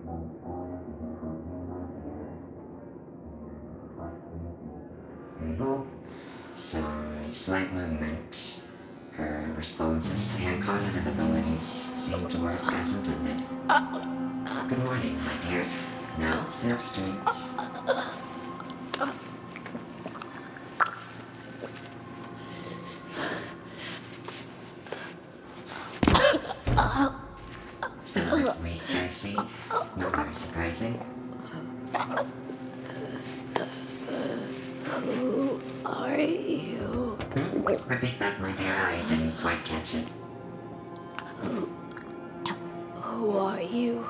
Some slight movement. Her responses and cognitive abilities seem to work as intended. Good morning, my dear. Now sit up straight. Still a little weak, I see. Not very surprising. Who are you? Repeat that, my dear. I didn't quite catch it. Who are you?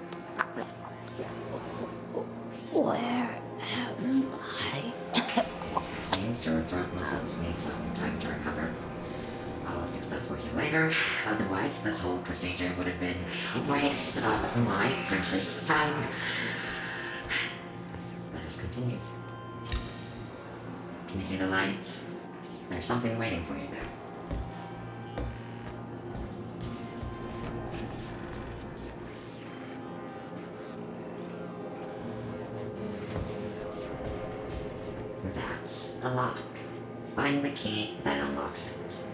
Where am I? It seems your throat muscles need some time to recover. I'll fix that for you later. Otherwise, this whole procedure would have been a waste of my precious time. Let us continue. Can you see the light? There's something waiting for you there. That's a lock. Find the key that unlocks it.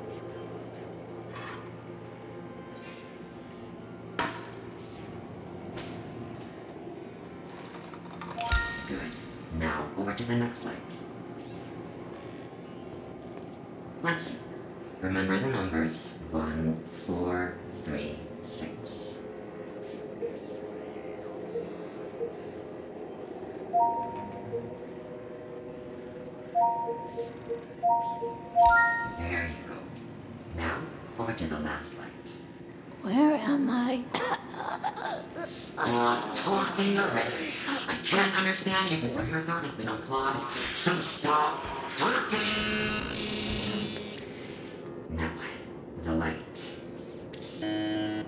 Good. Now, over to the next light. Let's see. Remember the numbers 1, 4, 3, 6. There you go. Now, over to the last light. Where am I? Stop talking already. I can't understand you before your throat has been unclogged. So stop talking. Now, the light. Cease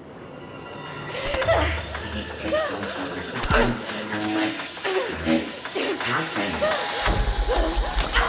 this social resistance and let this happen.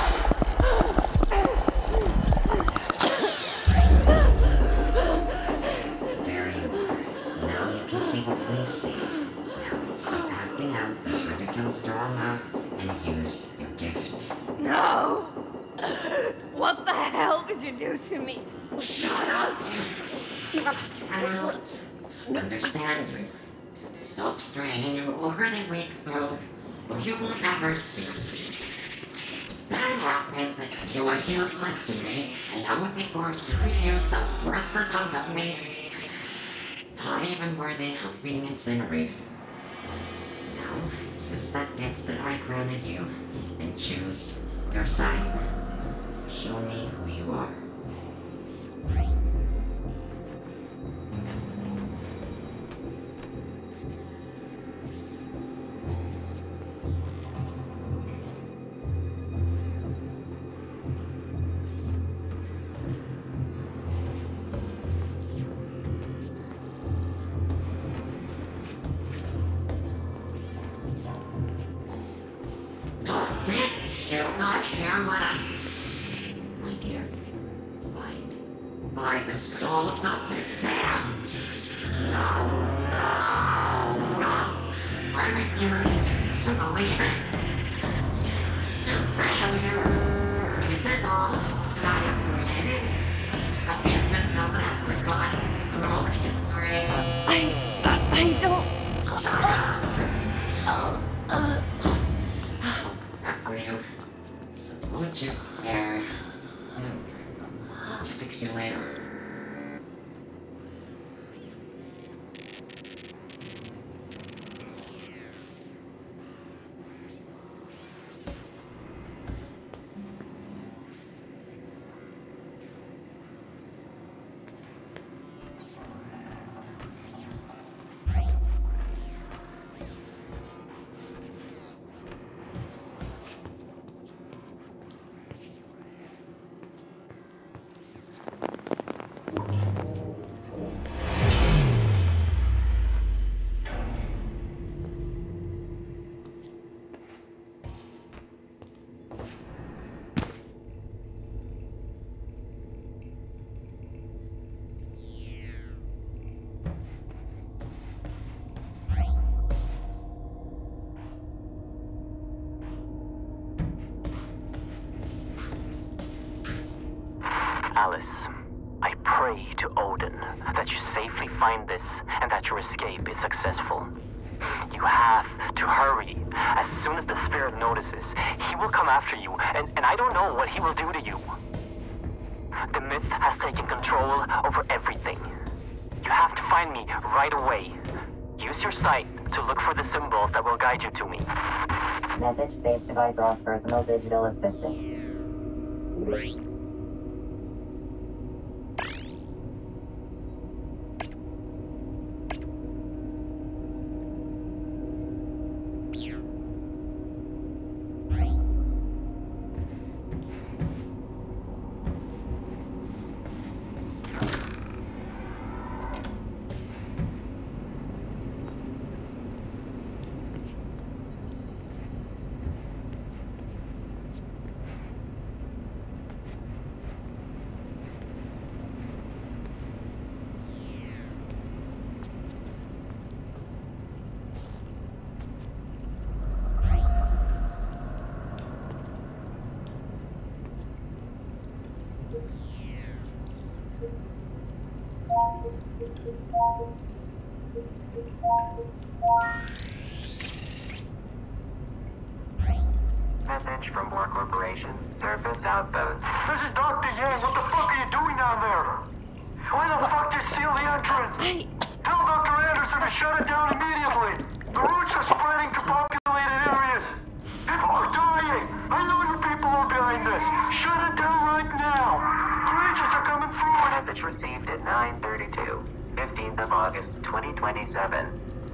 Very well. Now you can see what we see. Now stop acting out this ridiculous drama and use your gift. No! What the hell did you do to me? Shut up! I cannot understand you. Stop straining your already weak throat, or you will never speak. If that happens, then you are useless to me, and I would be forced to reuse that worthless hunk of meat. Not even worthy of being incinerated. Now, use that gift that I granted you, and choose your side. Show me who you are. Oh, did you not hear what I... My dear, fine. By the souls of the damned. No, no, no. I refuse to believe it. You failure. This is all that I have created. A imbecile that has forgotten throughout history. I don't... Not for you. So won't you dare move? I'll fix you later. Alice, I pray to Odin that you safely find this and that your escape is successful. You have to hurry. As soon as the spirit notices, he will come after you, and I don't know what he will do to you. The myth has taken control over everything. You have to find me right away. Use your sight to look for the symbols that will guide you to me. Message saved to Bifrost personal digital assistant. Message from War Corporation. Surface outpost. This is Dr. Yang. What the fuck are you doing down there? Why the fuck did you seal the entrance? Tell Dr. Anderson to shut it down immediately. The roots are spreading to populated areas. People are dying. I know you people are behind this. Shut it down right now. Creatures are coming through. Message received at 9:32, 15th of August, 2027.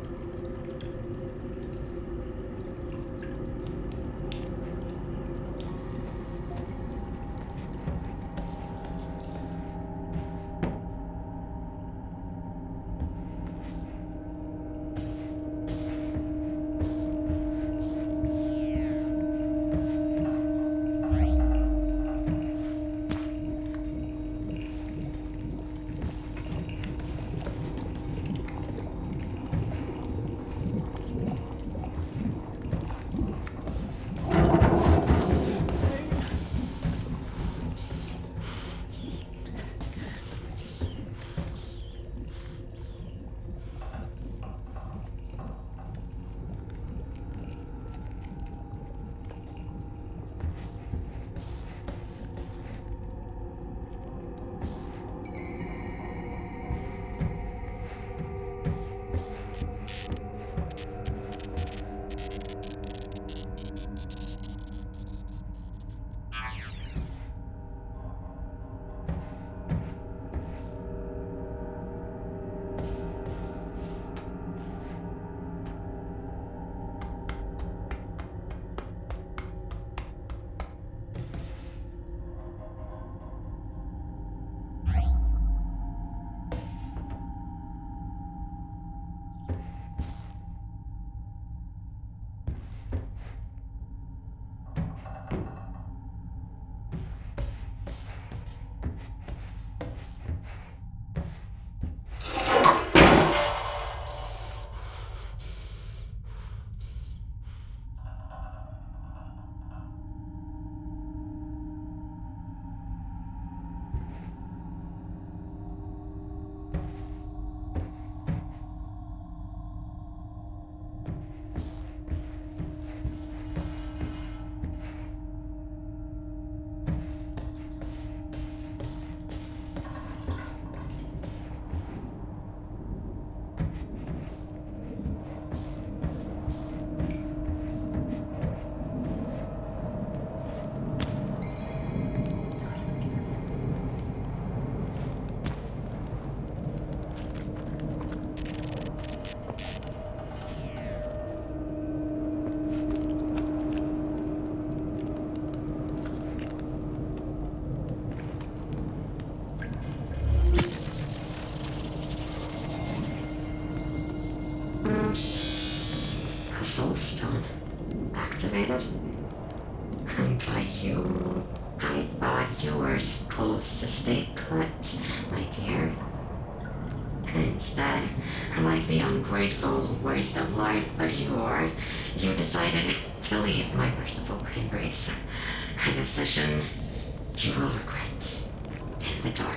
Soulstone activated? And by you, I thought you were supposed to stay put, my dear. Instead, like the ungrateful waste of life that you are, you decided to leave my merciful embrace. A decision you will regret in the door.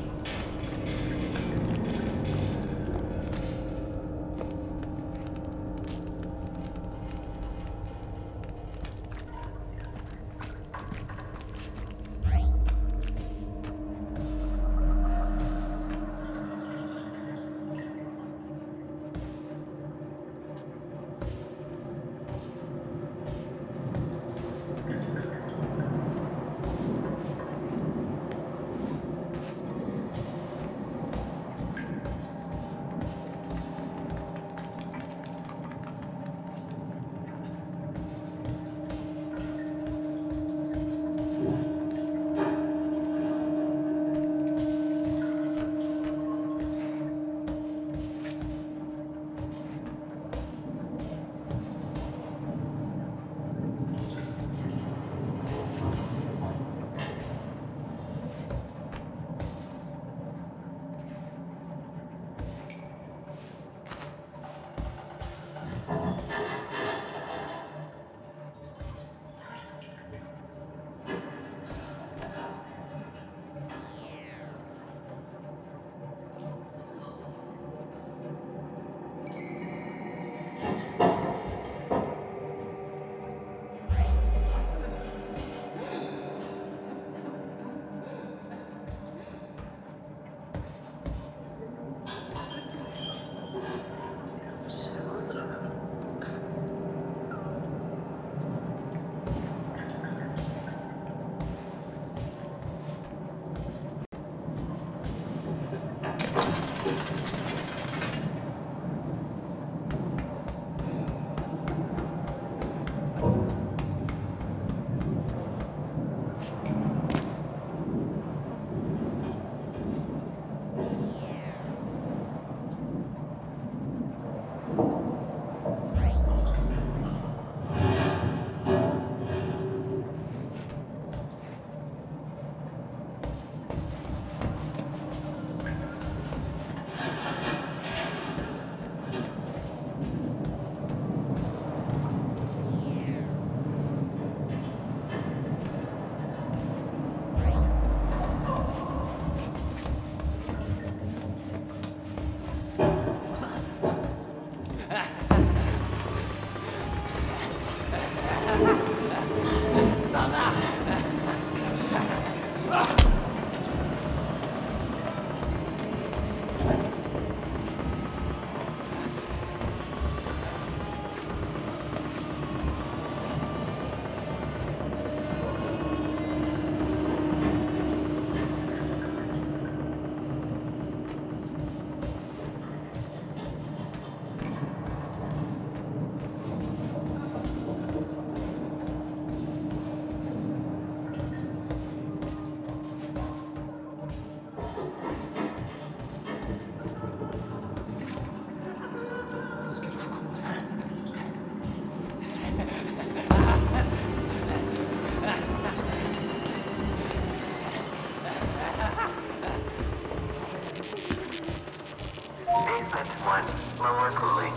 Basement 1, lower cooling.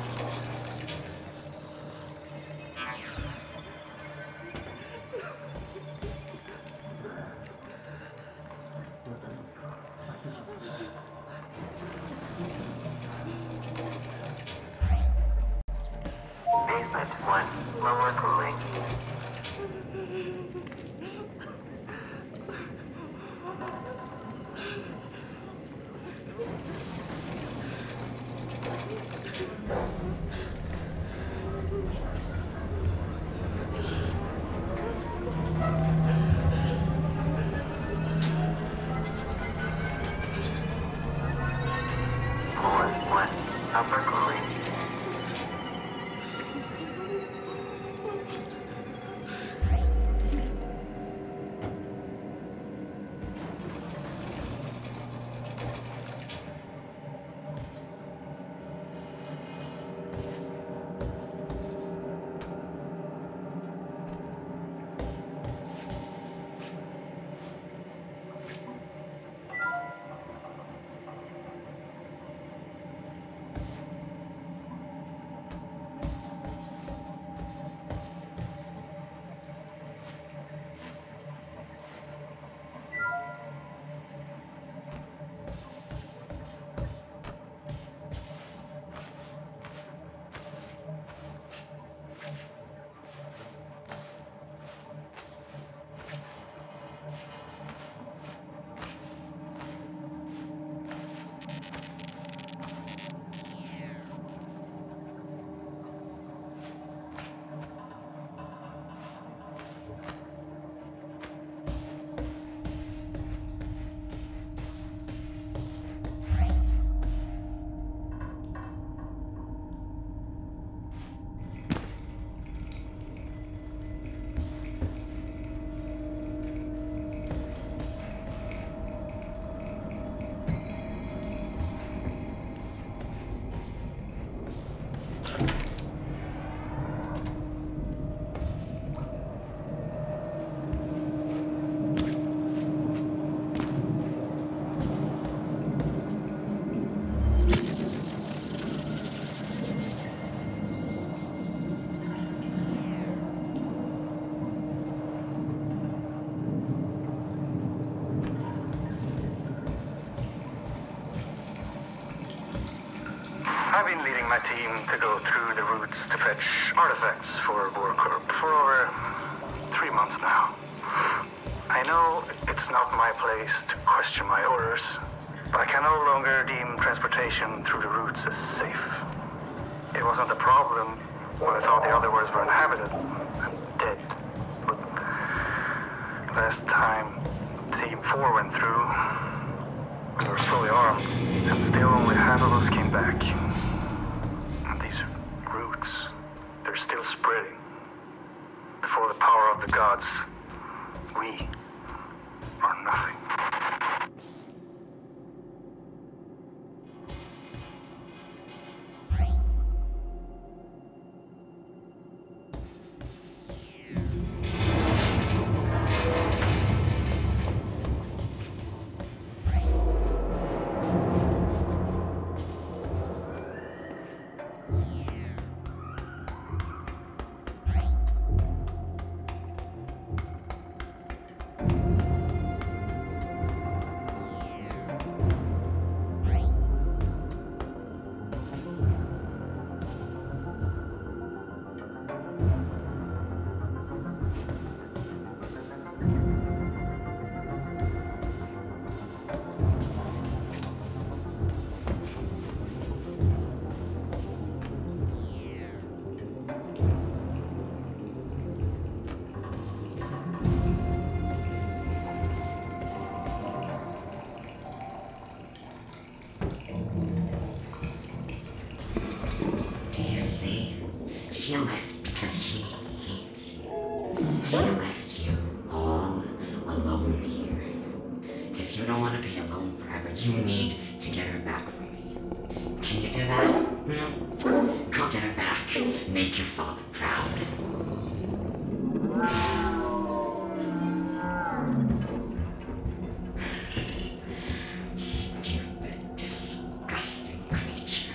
Basement 1, lower cooling. Floor 1, upper cooling. my team to go through the roots to fetch artifacts for Borkorp for over 3 months now. I know it's not my place to question my orders, but I can no longer deem transportation through the roots as safe. It wasn't a problem when I thought the other worlds were inhabited and dead. But last time Team 4 went through, we were fully armed, and still only half of us came back. And these roots, they're still spreading. Before the power of the gods, we are nothing. She left because she hates you. She left you all alone here. If you don't want to be alone forever, you need to get her back from me. Can you do that? Go get her back. Make your father proud. Stupid, disgusting creature.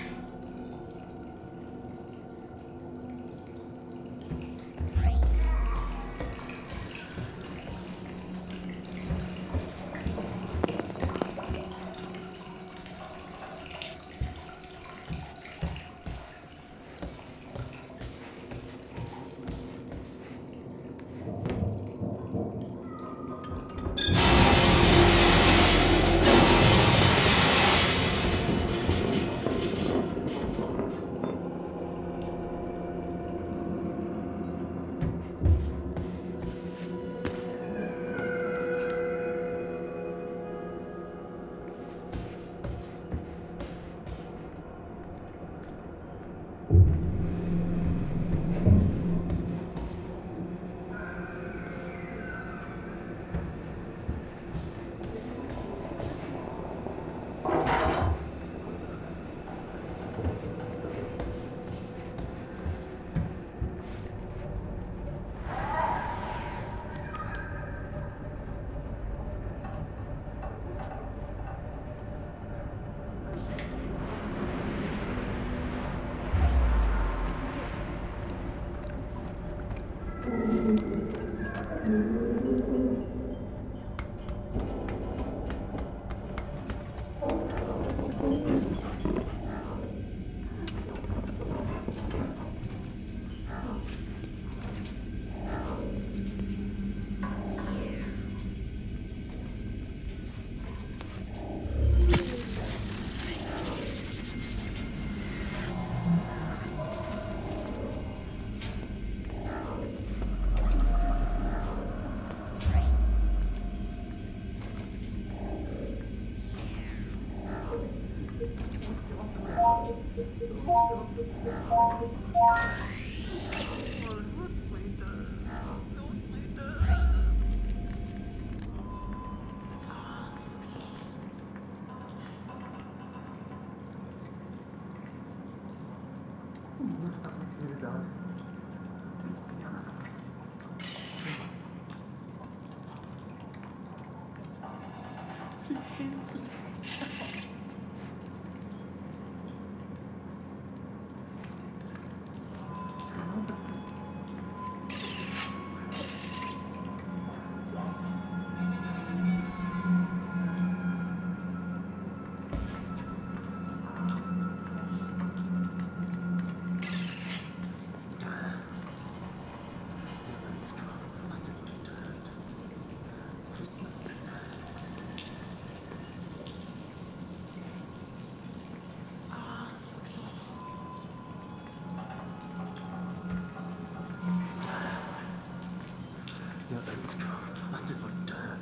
Att du får dö.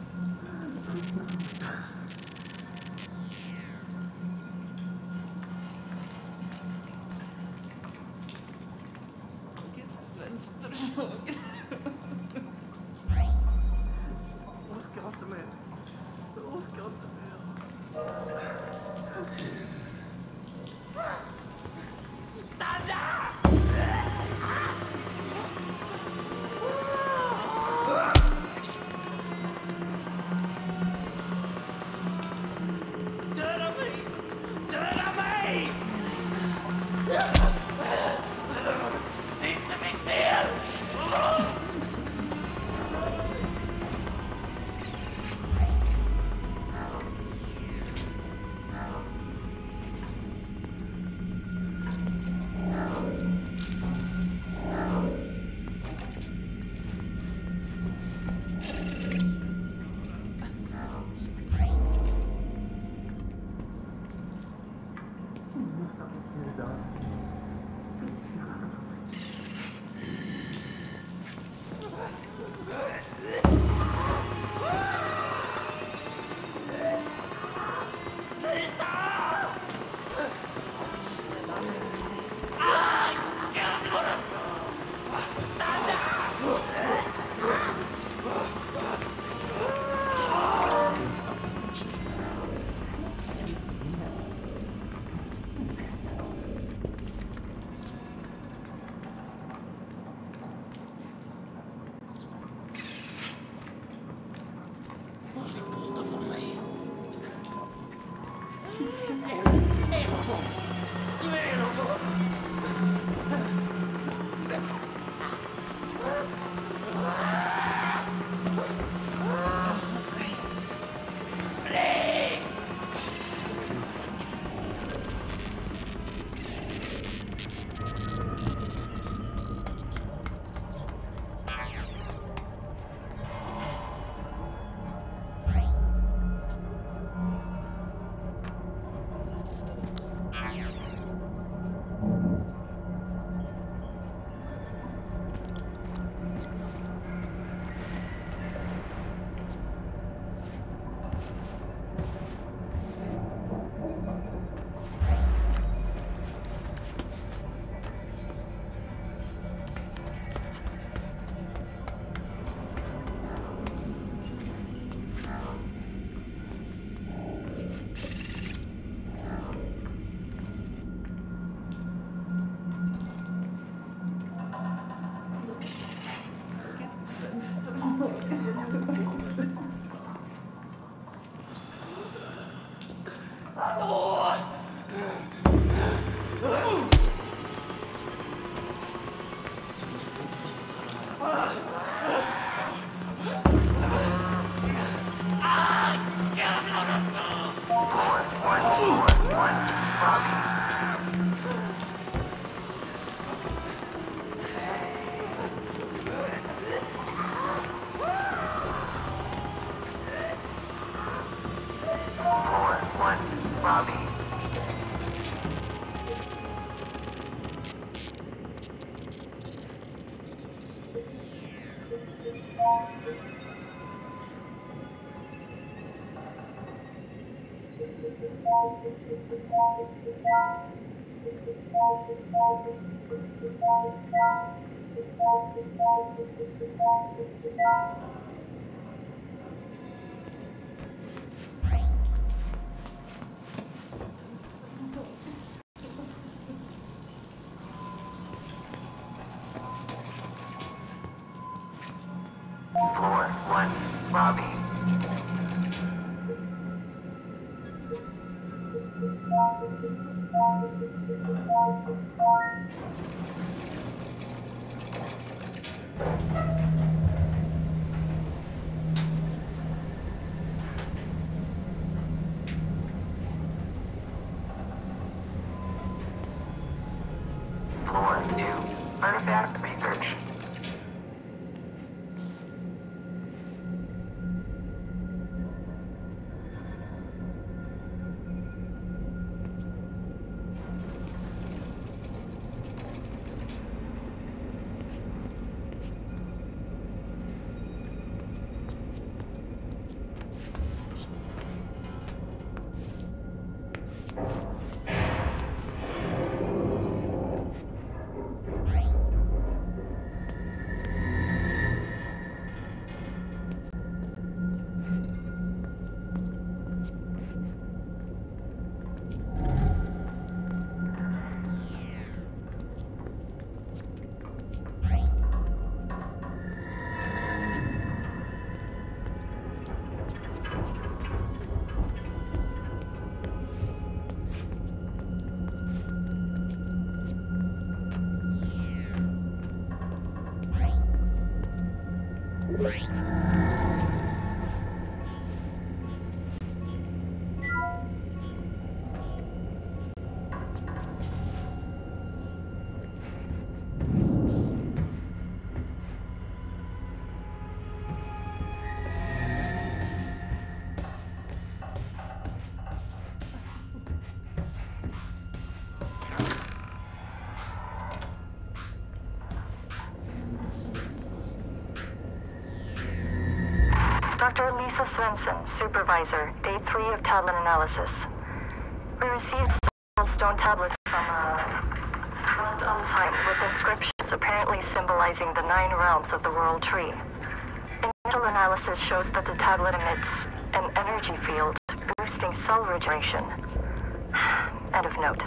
Vänster, höger. Jag orkar inte mer. Jag orkar inte mer. Döda mig! Döda mig! Det är inte mitt fel! Floor 1, lobby. Floor 2, artifact research. Dr. Lisa Svensson, Supervisor, Day 3 of tablet analysis. We received several stone tablets from a front unfight with inscriptions apparently symbolizing the 9 realms of the World Tree. Initial analysis shows that the tablet emits an energy field, boosting cell regeneration. End of note.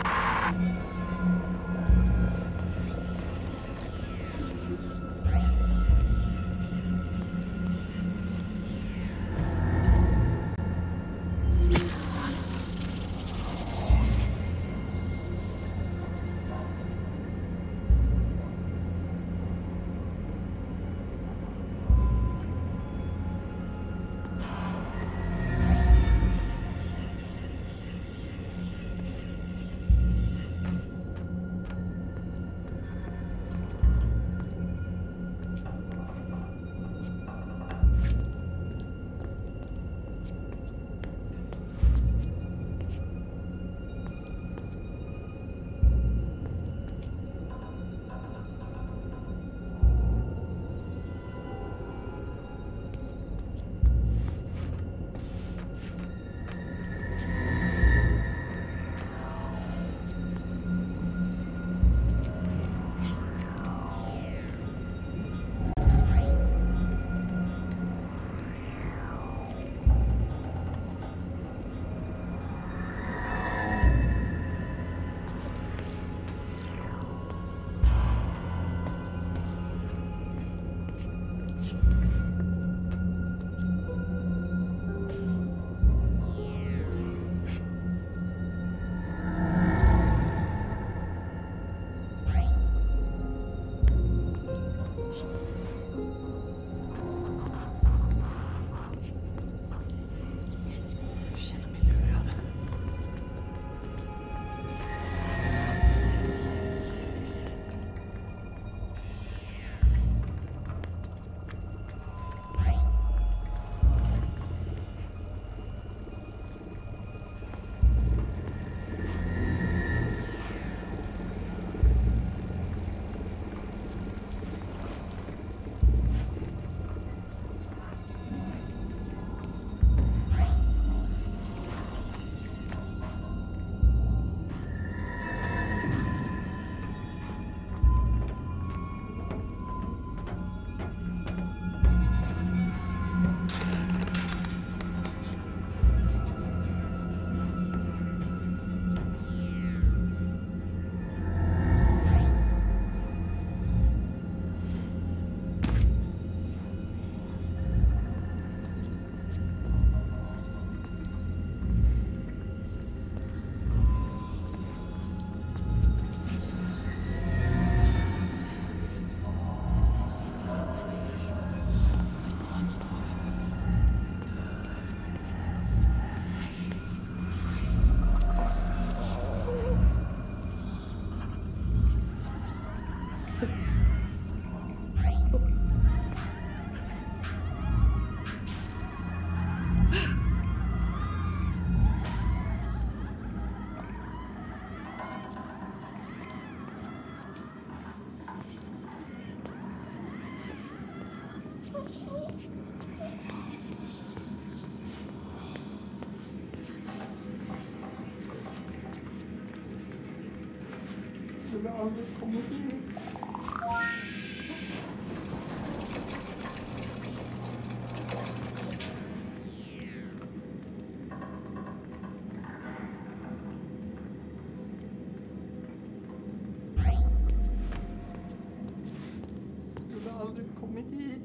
skulle aldrig kommit in. Skulle aldrig kommit hit.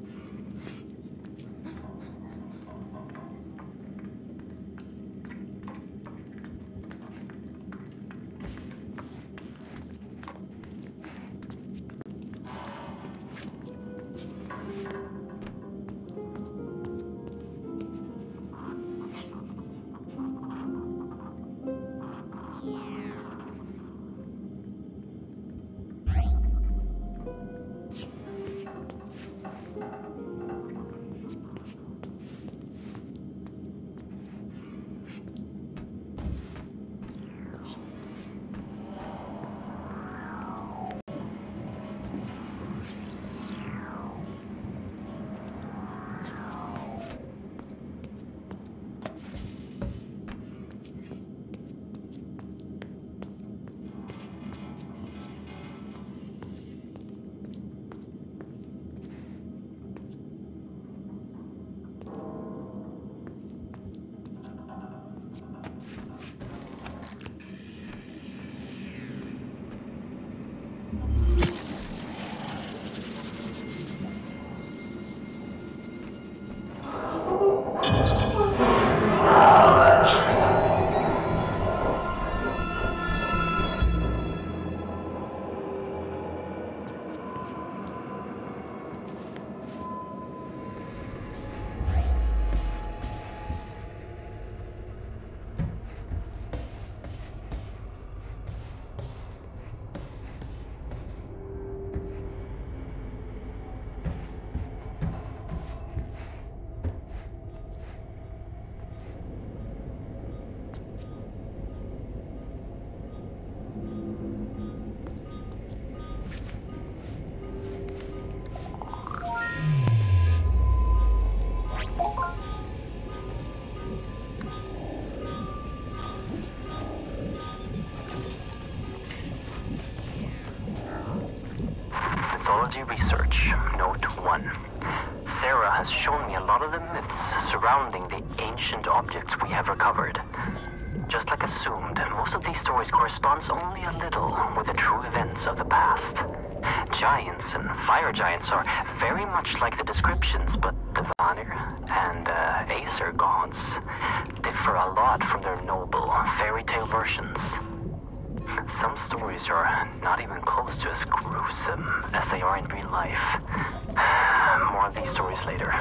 Mythology Research, Note 1. Sarah has shown me a lot of the myths surrounding the ancient objects we have recovered. Just like assumed, most of these stories corresponds only a little with the true events of the past. Giants and fire giants are very much like the descriptions, but the Vanir and Aesir gods differ a lot from their noble fairy tale versions. Some stories are not even close to as gruesome as they are in real life. More of these stories later.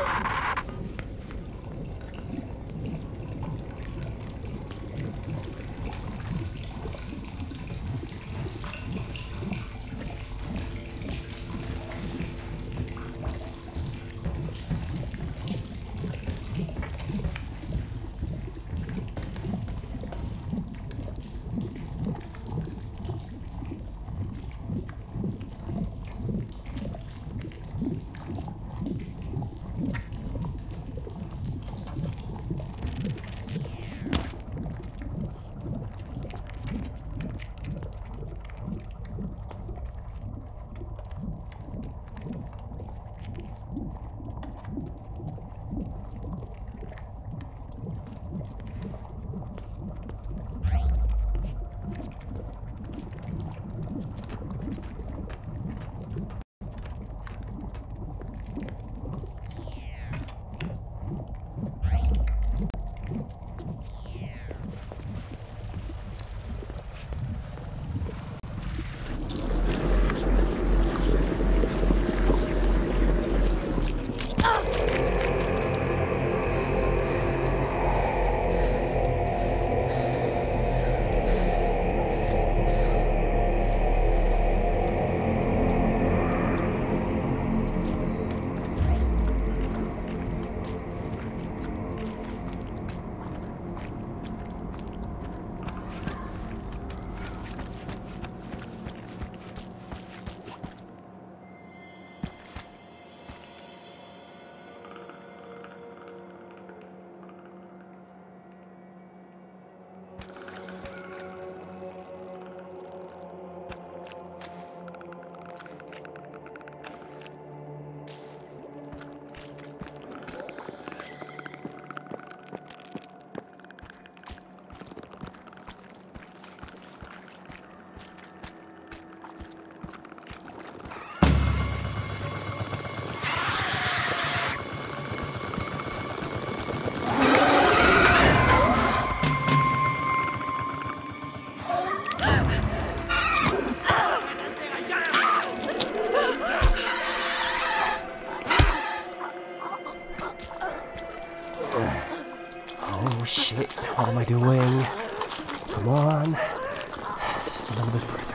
Oh shit, what am I doing? Come on. Just a little bit further.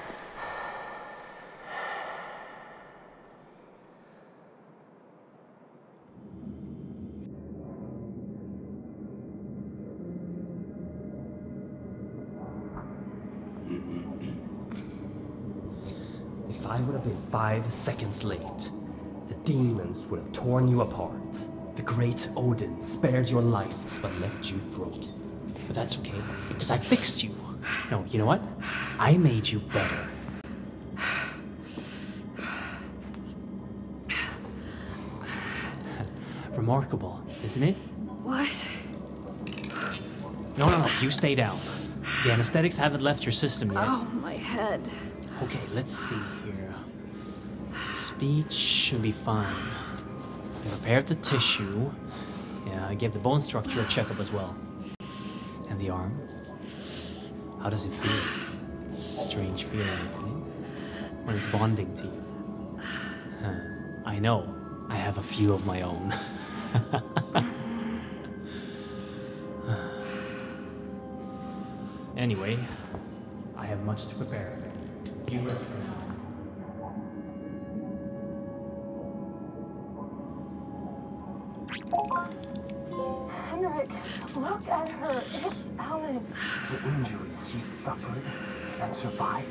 If I would have been 5 seconds late, the demons would have torn you apart. The great Odin spared your life, but left you broken. But that's okay, because I fixed you. No, you know what? I made you better. Remarkable, isn't it? What? No, you stay down. The anesthetics haven't left your system yet. Oh, my head. Okay, let's see here. Speech should be fine. I prepared the tissue. Yeah, I gave the bone structure a checkup as well. And the arm? How does it feel? Strange feeling, isn't it? When it's bonding to you. I know. I have a few of my own. Anyway, I have much to prepare. You rest for now. Henrik, look at her. It's Alice. The injuries she suffered and survived.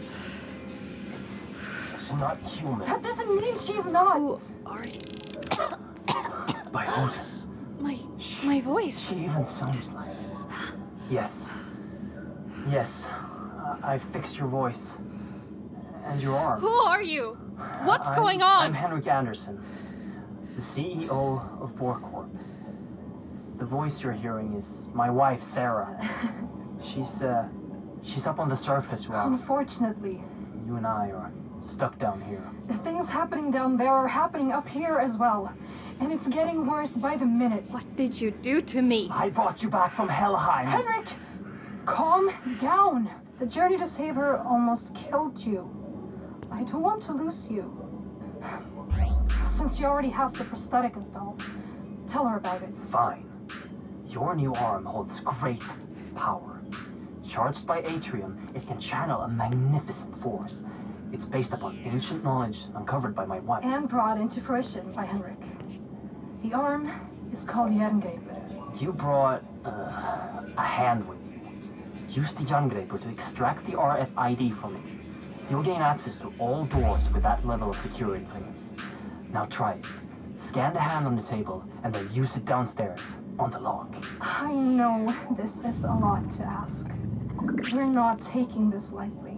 It's not human. That doesn't mean she's not. Who are you? By Odin. My voice. She even sounds like... Yes. Yes. I fixed your voice. And your arm. Who are you? What's going on? I'm Henrik Anderson, the CEO of Borcorp. The voice you're hearing is my wife, Sarah. She's up on the surface while Unfortunately, you and I are stuck down here. the things happening down there are happening up here as well. And it's getting worse by the minute. What did you do to me? I brought you back from Helheim. Henrik! Calm down. The journey to save her almost killed you. I don't want to lose you. Since she already has the prosthetic installed, tell her about it. Fine. Your new arm holds great power. Charged by Atrium, it can channel a magnificent force. It's based upon ancient knowledge uncovered by my wife. And brought into fruition by Henrik. The arm is called Jerngreipur. You brought a hand with you. Use the Jerngreipur to extract the RFID from it. You'll gain access to all doors with that level of security clearance. Now try it. Scan the hand on the table and then use it downstairs on the lock. I know this is a lot to ask. We're not taking this lightly.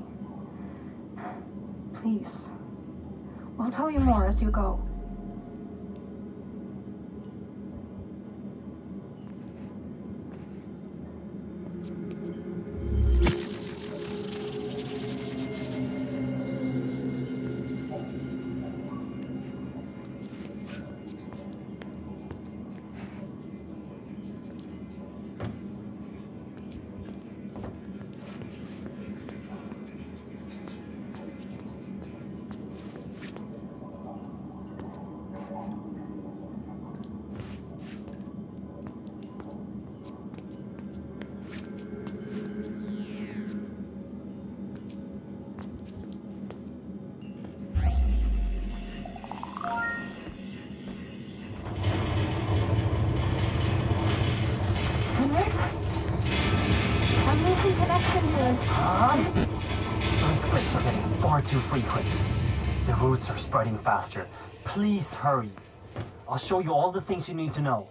Please. I'll tell you more as you go. Earthquakes are getting far too frequent. The roots are spreading faster. Please hurry. I'll show you all the things you need to know.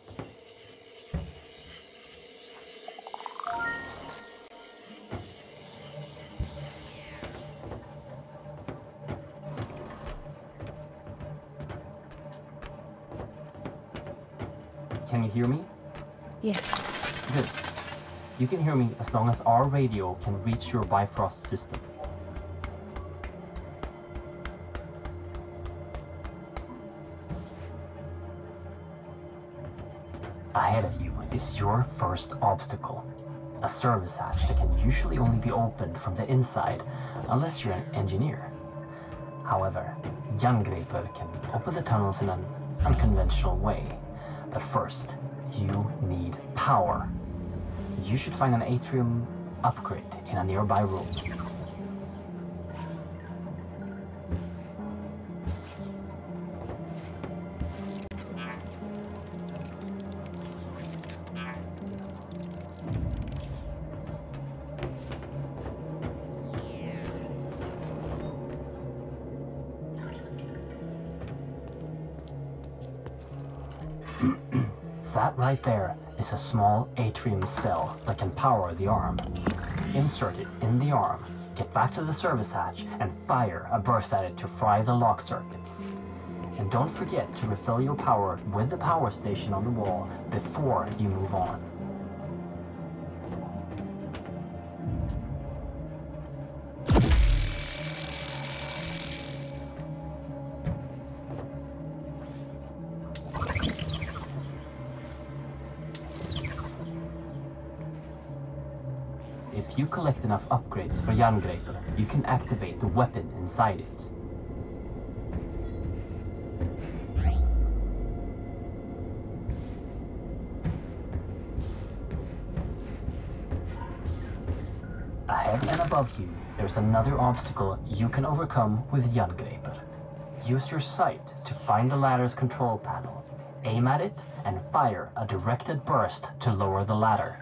Can you hear me? Yes. Good. You can hear me as long as our radio can reach your Bifrost system. Ahead of you is your first obstacle. A service hatch that can usually only be opened from the inside, unless you're an engineer. However, Jerngreipur can open the tunnels in an unconventional way. But first, you need power. You should find an Atrium upgrade in a nearby room. That right there is a small Atrium cell that can power the arm. Insert it in the arm, get back to the service hatch, and fire a burst at it to fry the lock circuits. And don't forget to refill your power with the power station on the wall before you move on. if you collect enough upgrades for Jerngripr, you can activate the weapon inside it. Ahead and above you, there's another obstacle you can overcome with Jerngripr. Use your sight to find the ladder's control panel. Aim at it and fire a directed burst to lower the ladder.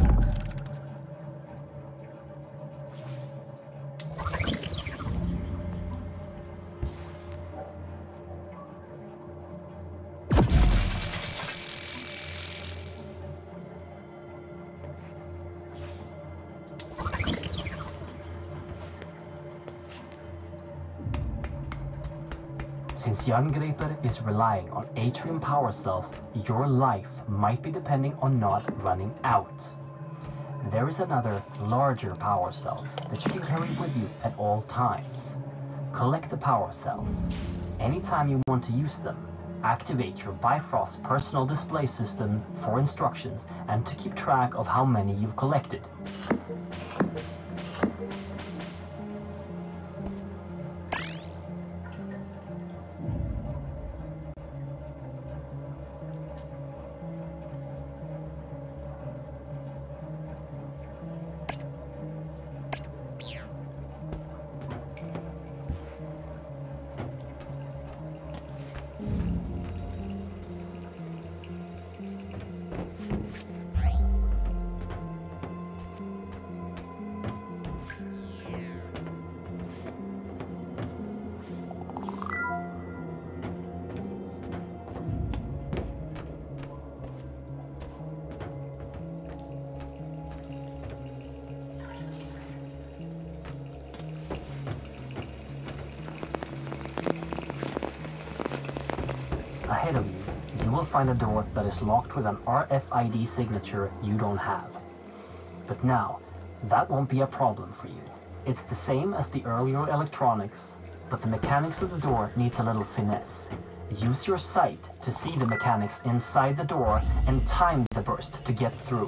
Since Jerngripr is relying on atrium power cells, your life might be depending on not running out. There is another, larger power cell that you can carry with you at all times. Collect the power cells. Anytime you want to use them, activate your Bifrost personal display system for instructions and to keep track of how many you've collected. Ahead of you, you will find a door that is locked with an RFID signature you don't have. But now, that won't be a problem for you. It's the same as the earlier electronics, but the mechanics of the door needs a little finesse. Use your sight to see the mechanics inside the door and time the burst to get through.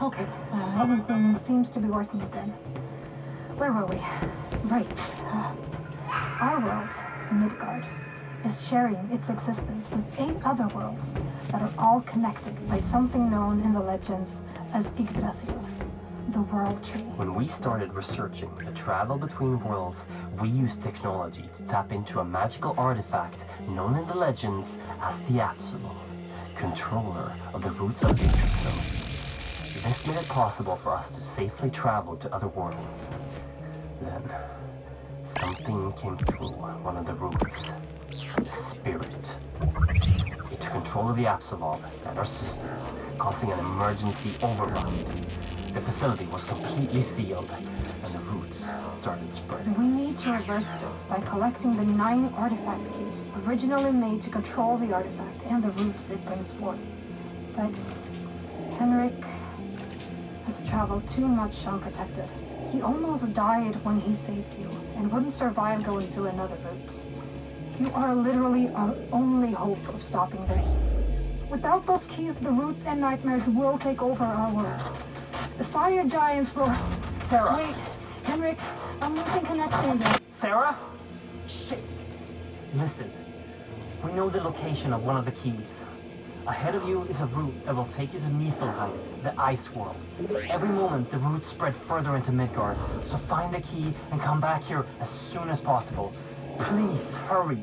Okay, everything seems to be working again. Where were we? Right. Our world, Midgard, is sharing its existence with 8 other worlds that are all connected by something known in the legends as Yggdrasil, the World Tree. When we started researching the travel between worlds, we used technology to tap into a magical artifact known in the legends as the Absol, controller of the roots of Yggdrasil. This made it possible for us to safely travel to other worlds. Then, something came through one of the roots. The spirit. It took control of the Absol and our systems, causing an emergency overrun. The facility was completely sealed, and the roots started spreading. We need to reverse this by collecting the 9 artifact keys, originally made to control the artifact and the roots it brings forth. But Henrik has traveled too much unprotected. He almost died when he saved you, and wouldn't survive going through another route. You are literally our only hope of stopping this. Without those keys, the roots and nightmares will take over our world. The fire giants will... Sarah! Wait, Henrik, I'm losing connection. Sarah? Shit! Listen, we know the location of one of the keys. Ahead of you is a route that will take you to Niflheim, the ice world. Every moment, the roots spread further into Midgard, so find the key and come back here as soon as possible. Please, hurry!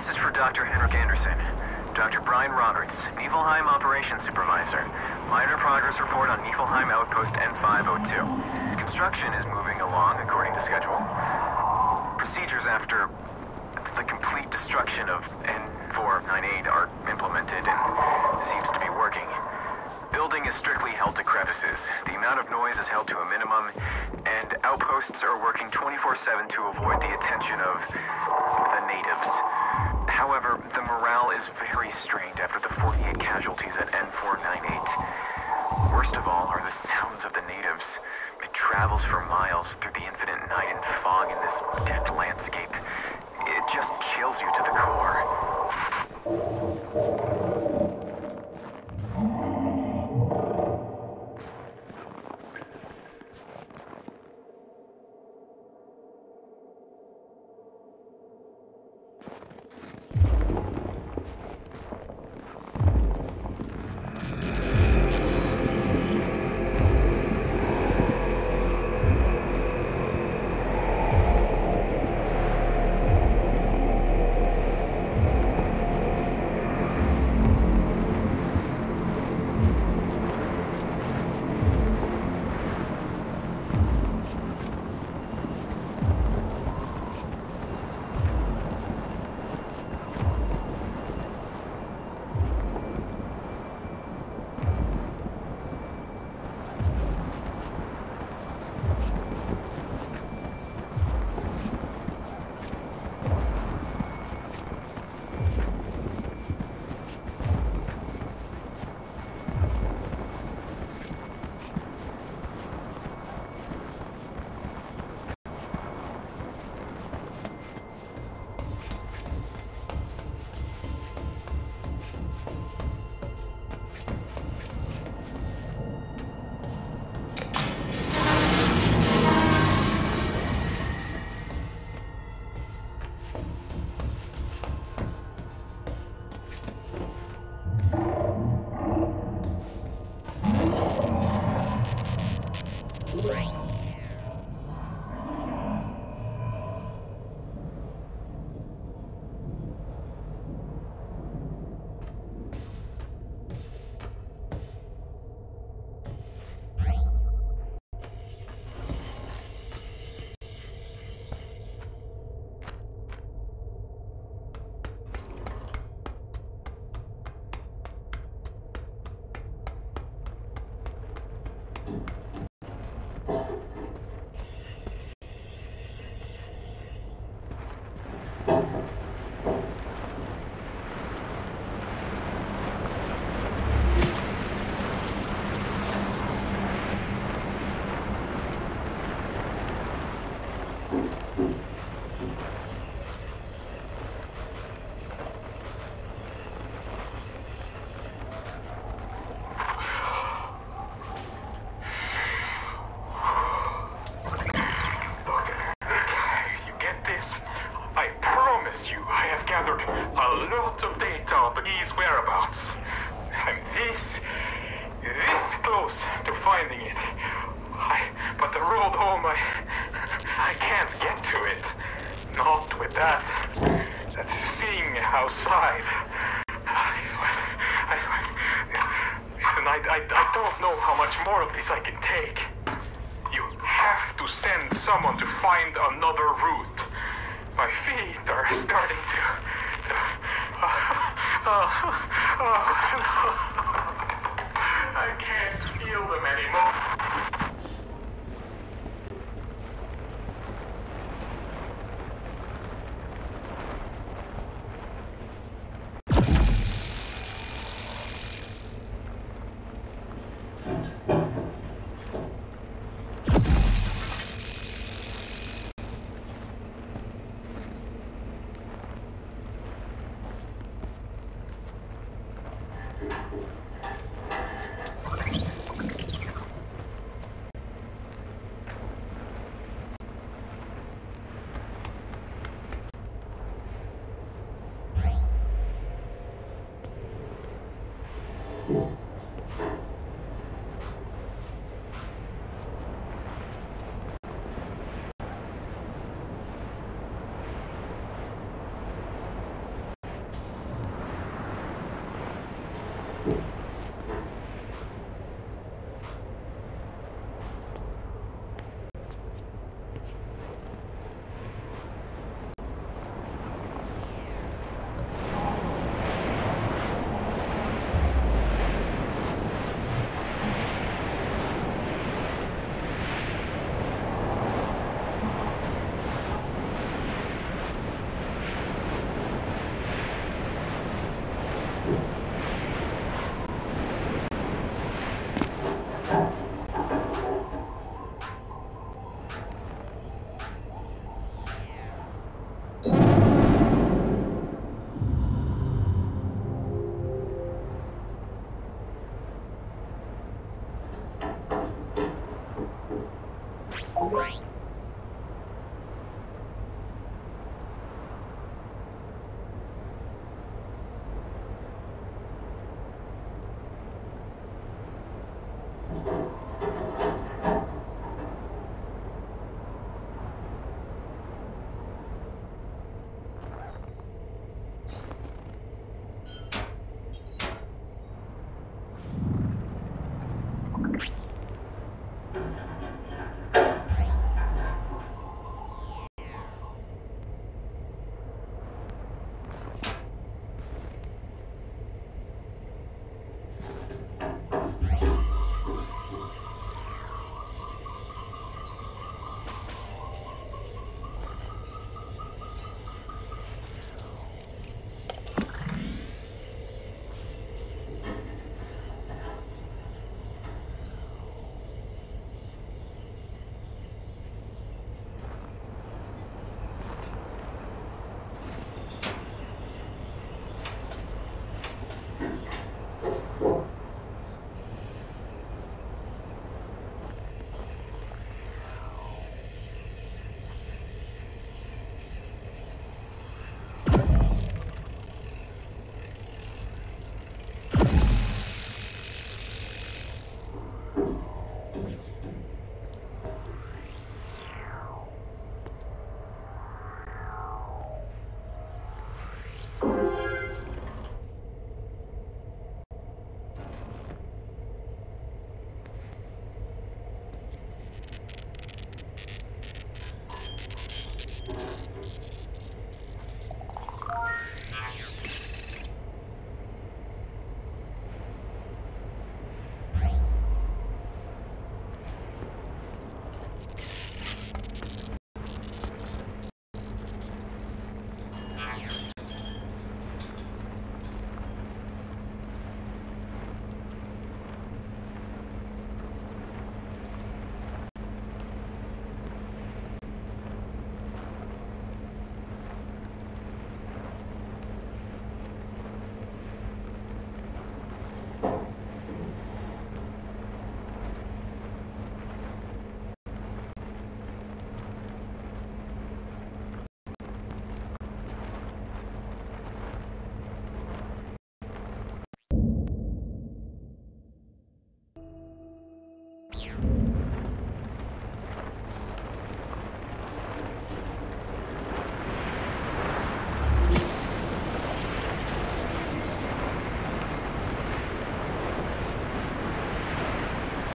Message for Dr. Henrik Anderson. Dr. Brian Roberts, Niflheim Operations Supervisor. Minor progress report on Niflheim Outpost N502. Construction is moving along according to schedule. Procedures after the complete destruction of N498 are implemented and seems to be working. Building is strictly held to crevices. The amount of noise is held to a minimum, and outposts are working 24/7 to avoid the attention of the natives. However, the morale is very strained after the 48 casualties at N498. Worst of all are the sounds of the natives. It travels for miles through the infinite night and fog in this dead landscape. It just chills you to the core. Cool.